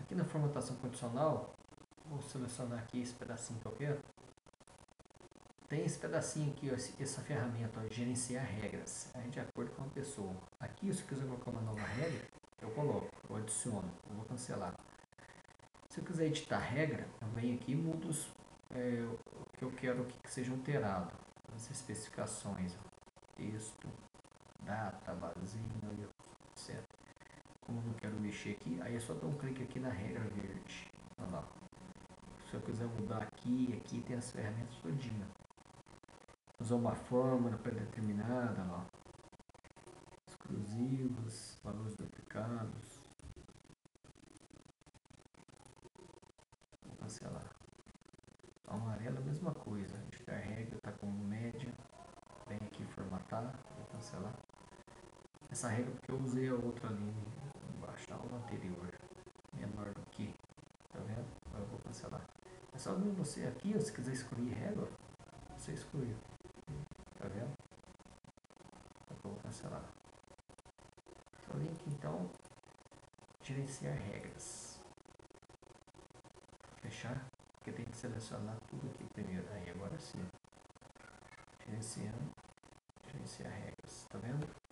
Aqui na formatação condicional, vou selecionar aqui esse pedacinho que eu quero. Tem esse pedacinho aqui, ó, essa ferramenta, ó, gerenciar regras, aí de acordo com a pessoa. Aqui, se eu quiser colocar uma nova regra, eu coloco, eu adiciono, eu vou cancelar. Se eu quiser editar regra, eu venho aqui e mudo o que eu quero que seja alterado. As especificações, ó, texto, data, vazio, etc. Como eu não quero mexer aqui, aí é só dar um clique aqui na regra verde. Olha lá. Se eu quiser mudar aqui tem as ferramentas todinha. Usar uma fórmula pré-determinada, ó. Exclusivos, valores duplicados. Vou cancelar. O amarelo, a mesma coisa. Editar regra, está como média. Vem aqui formatar, vou cancelar. Essa regra porque eu usei a outra ali embaixo, a aula anterior. Menor do que. Tá vendo? Agora eu vou cancelar. É só vir você aqui, se quiser excluir regra, você excluiu. Tá vendo? Eu vou cancelar. Só vem aqui então, gerenciar regras. Fechar, porque tem que selecionar tudo aqui primeiro. Aí agora sim. Gerenciar regras. Tá vendo?